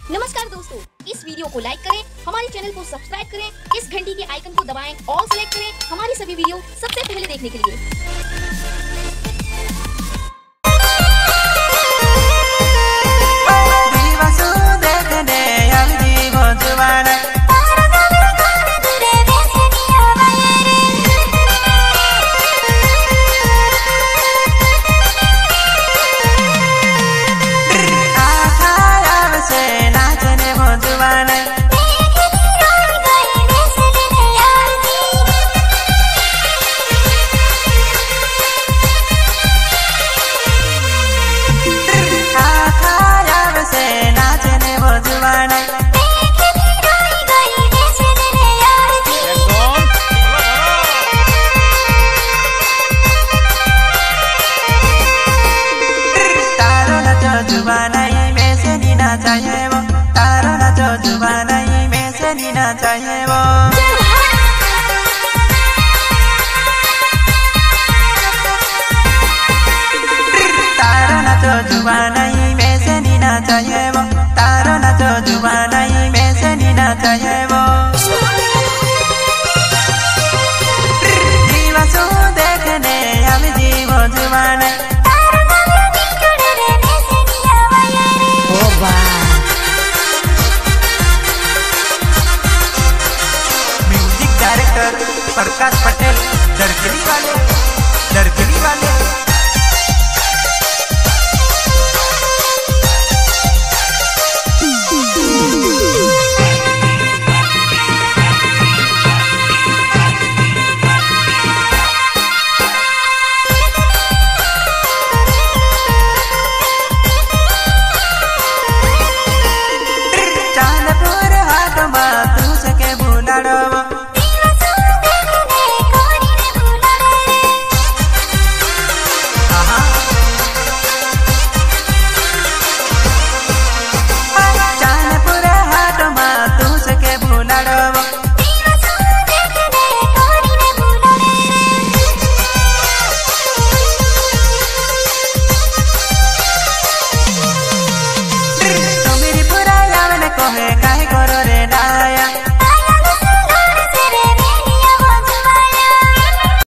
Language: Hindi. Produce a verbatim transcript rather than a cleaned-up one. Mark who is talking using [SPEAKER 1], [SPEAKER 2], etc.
[SPEAKER 1] नमस्कार दोस्तों, इस वीडियो को लाइक करें, हमारे चैनल को सब्सक्राइब करें, इस घंटी के आइकन को दबाएं, ऑल सेलेक्ट करें हमारी सभी वीडियो सबसे पहले देखने के लिए।
[SPEAKER 2] जुबानाई में से नीना चाहिए वो तारो नाचो जुबानाई में से नीना चाहिए वो तारो नाचो जुबानाई में से नीना चाहिए वो तारो नाचो जुबानाई में से नीना चाहिए वो जीवासो देखने हम जीवो जुबानाई प्रकाश पटेल दरकली वाले दरकली वाले